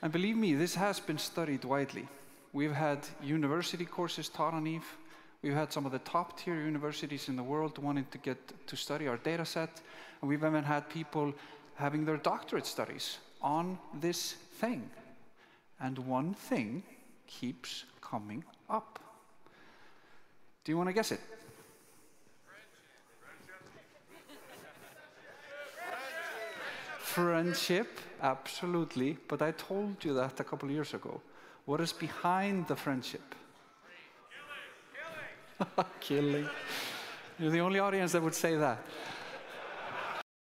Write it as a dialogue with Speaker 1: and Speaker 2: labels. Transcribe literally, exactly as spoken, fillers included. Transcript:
Speaker 1: And believe me, this has been studied widely. We've had university courses taught on Eve. We've had some of the top tier universities in the world wanting to get to study our data set. And we've even had people having their doctorate studies on this thing. And one thing keeps coming up. Do you want to guess it? Friendship, absolutely. But I told you that a couple of years ago. What is behind the friendship? Killing. Killing. You're the only audience that would say that.